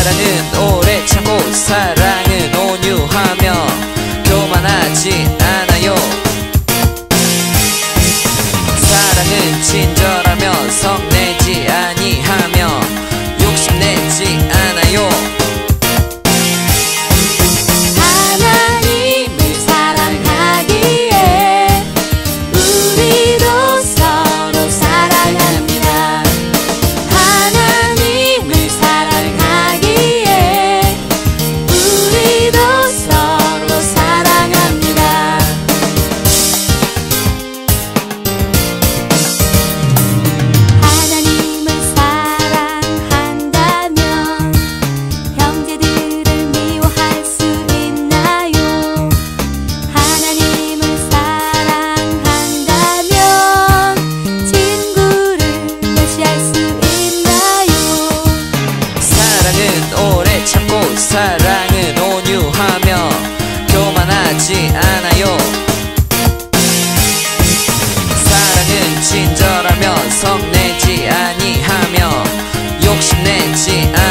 사랑은 오래 참고 사랑은 온유하며 교만하지 않아요. 사랑은 친절하며 성내지 아니하며 욕심내지 않아요. 하나님을 사랑하기에 우리도 서로 사랑합니다. 하나님을 사랑하기에 우리도 서로 사랑합니다. 하나님을 사랑한다면 형제들을 미워할 수 있나요? 하나님을 사랑한다면 친구를 무시할 수 있나요? 사랑은 오래 참고 사랑은 온유하며 교만하지 않아요. 사랑은 친절하며 성내지 아니하며 욕심내지 않아요.